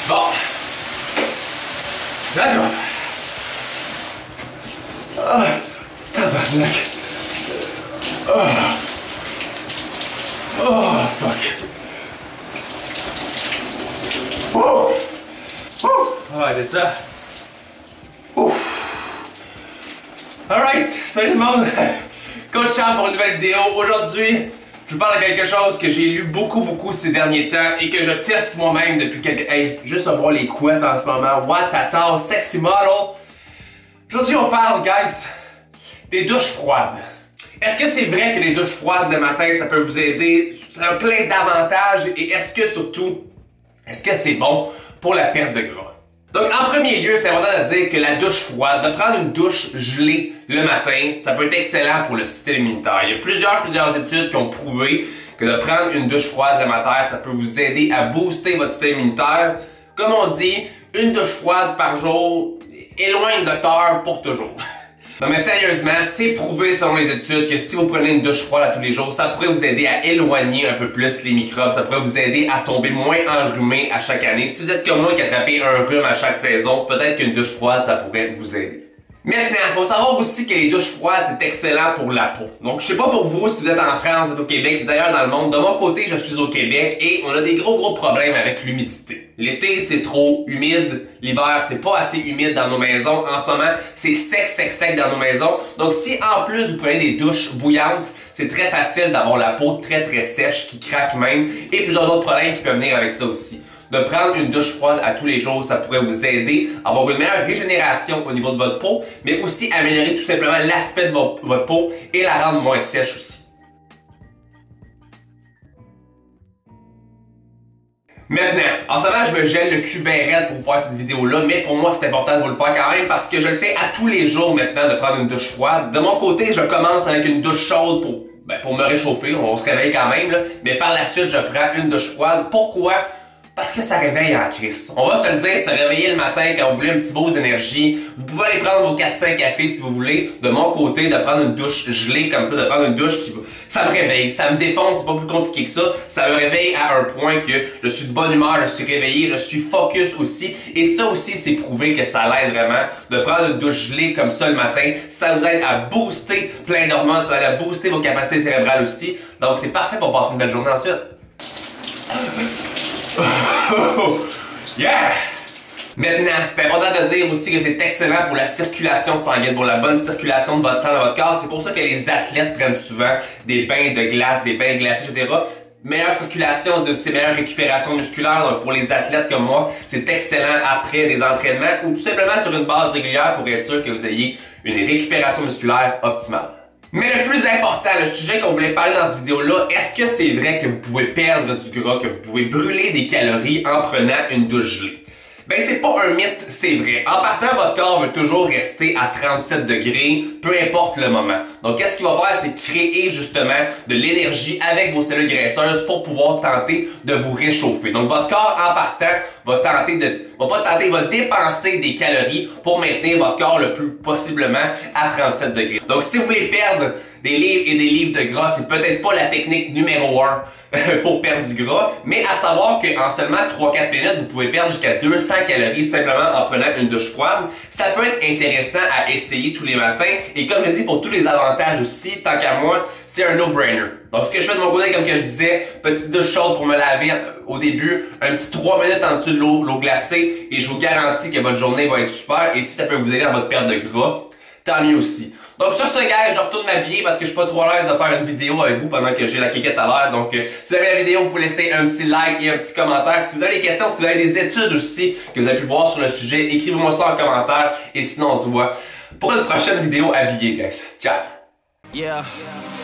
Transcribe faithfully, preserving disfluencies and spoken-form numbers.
Bon. Là, tu vas. Ah, tabarnak. Oh. Oh, fuck. Oh. Oh. Ouais, c'est ça. Ouf. Alright, salut tout le monde. Coach Charles pour une nouvelle vidéo. Aujourd'hui, je vous parle de quelque chose que j'ai lu beaucoup beaucoup ces derniers temps et que je teste moi-même depuis quelques... Hey, juste à voir les couettes en ce moment. What a tall, sexy model. Aujourd'hui, on parle, guys, des douches froides. Est-ce que c'est vrai que les douches froides le matin, ça peut vous aider? Ça a plein d'avantages. Et est-ce que surtout, est-ce que c'est bon pour la perte de gras? Donc, en premier lieu, c'est important de dire que la douche froide, de prendre une douche gelée le matin, ça peut être excellent pour le système immunitaire. Il y a plusieurs, plusieurs études qui ont prouvé que de prendre une douche froide le matin, ça peut vous aider à booster votre système immunitaire. Comme on dit, une douche froide par jour éloigne le docteur pour toujours. Non mais sérieusement, c'est prouvé selon les études que si vous prenez une douche froide à tous les jours, ça pourrait vous aider à éloigner un peu plus les microbes, ça pourrait vous aider à tomber moins enrhumé à chaque année. Si vous êtes comme moi qui attrapez un rhume à chaque saison, peut-être qu'une douche froide, ça pourrait vous aider. Maintenant, il faut savoir aussi que les douches froides, c'est excellent pour la peau. Donc, je sais pas pour vous si vous êtes en France, vous êtes au Québec, c'est d'ailleurs dans le monde. De mon côté, je suis au Québec et on a des gros gros problèmes avec l'humidité. L'été, c'est trop humide. L'hiver, c'est pas assez humide dans nos maisons. En ce moment, c'est sec, sec, sec dans nos maisons. Donc, si en plus vous prenez des douches bouillantes, c'est très facile d'avoir la peau très très sèche, qui craque même, et plusieurs autres problèmes qui peuvent venir avec ça aussi. De prendre une douche froide à tous les jours, ça pourrait vous aider à avoir une meilleure régénération au niveau de votre peau, mais aussi améliorer tout simplement l'aspect de votre, votre peau et la rendre moins sèche aussi. Maintenant, en ce moment, je me gèle le cul bien raide pour vous faire cette vidéo-là, mais pour moi, c'est important de vous le faire quand même parce que je le fais à tous les jours maintenant de prendre une douche froide. De mon côté, je commence avec une douche chaude pour, ben, pour me réchauffer, on se réveille quand même, là, mais par la suite, je prends une douche froide. Pourquoi? Parce que ça réveille en crise. On va se le dire, se réveiller le matin quand vous voulez un petit boost d'énergie. Vous pouvez aller prendre vos quatre cinq cafés si vous voulez. De mon côté, de prendre une douche gelée comme ça, de prendre une douche qui... Ça me réveille, ça me défonce, c'est pas plus compliqué que ça. Ça me réveille à un point que je suis de bonne humeur, je suis réveillé, je suis focus aussi. Et ça aussi, c'est prouvé que ça l'aide vraiment. De prendre une douche gelée comme ça le matin, ça vous aide à booster plein d'hormones, ça aide à booster vos capacités cérébrales aussi. Donc c'est parfait pour passer une belle journée ensuite. Yeah! Maintenant, c'est important de dire aussi que c'est excellent pour la circulation sanguine, pour la bonne circulation de votre sang dans votre corps. C'est pour ça que les athlètes prennent souvent des bains de glace, des bains glacés, et cetera. Meilleure circulation, c'est meilleure récupération musculaire. Donc pour les athlètes comme moi, c'est excellent après des entraînements ou tout simplement sur une base régulière pour être sûr que vous ayez une récupération musculaire optimale. Mais le plus important, le sujet qu'on voulait parler dans cette vidéo-là, est-ce que c'est vrai que vous pouvez perdre du gras, que vous pouvez brûler des calories en prenant une douche gelée? Ben c'est pas un mythe, c'est vrai. En partant, votre corps veut toujours rester à trente-sept degrés, peu importe le moment. Donc qu'est-ce qu'il va faire, c'est créer justement de l'énergie avec vos cellules graisseuses pour pouvoir tenter de vous réchauffer. Donc votre corps, en partant, va tenter de... va pas tenter, va dépenser des calories pour maintenir votre corps le plus possiblement à trente-sept degrés. Donc si vous voulez perdre des livres et des livres de gras, c'est peut-être pas la technique numéro un pour perdre du gras, mais à savoir qu'en seulement trois à quatre minutes, vous pouvez perdre jusqu'à deux cents calories simplement en prenant une douche froide. Ça peut être intéressant à essayer tous les matins et comme je dis, pour tous les avantages aussi, tant qu'à moi, c'est un no-brainer. Donc ce que je fais de mon côté, comme que je disais, petite douche chaude pour me laver au début, un petit trois minutes en dessous de l'eau l'eau glacée et je vous garantis que votre journée va être super et si ça peut vous aider dans votre perte de gras, tant mieux aussi. Donc sur ce gars, je retourne m'habiller parce que je suis pas trop à l'aise de faire une vidéo avec vous pendant que j'ai la kékette à l'air. Donc euh, si vous avez la vidéo, vous pouvez laisser un petit like et un petit commentaire. Si vous avez des questions, si vous avez des études aussi que vous avez pu voir sur le sujet, écrivez-moi ça en commentaire. Et sinon, on se voit pour une prochaine vidéo habillée, guys. Ciao! Yeah.